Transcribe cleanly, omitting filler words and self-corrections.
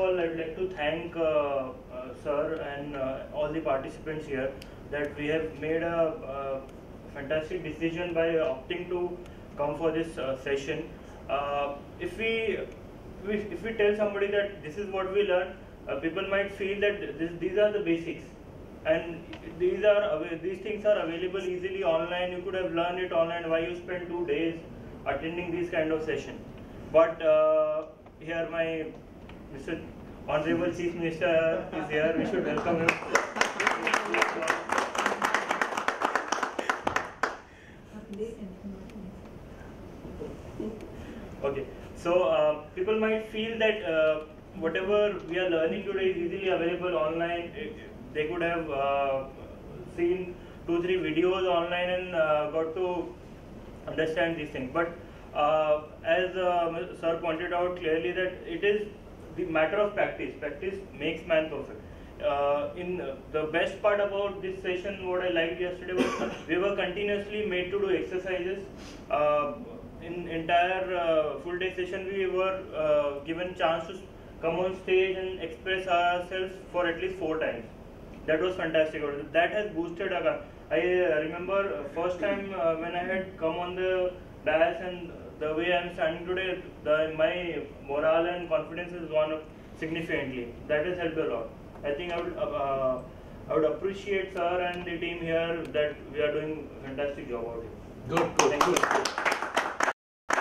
all, I'd like to thank sir and all the participants here that we have made a fantastic decision by opting to come for this session. If we tell somebody that this is what we learn, people might feel that these are the basics, and these things are available easily online. You could have learned it online. Why you spend 2 days attending this kind of session? But here my Mr. Honorable Chief Minister is here. We should welcome him. Okay, so people might feel that whatever we are learning today is easily available online. They could have seen 2-3 videos online and got to understand these things. But as sir pointed out clearly, that it is the matter of practice. Practice makes man perfect. In the best part about this session, what I liked yesterday was we were continuously made to do exercises. In entire full day session, we were given chance to come on stage and express ourselves for at least 4 times. That was fantastic. That has boosted our. I remember first time when I had come on the dais, and the way I am standing today, my morale and confidence has gone up significantly. That has helped a lot. I think I would appreciate sir and the team here that we are doing a fantastic job out here. Good. Thank you.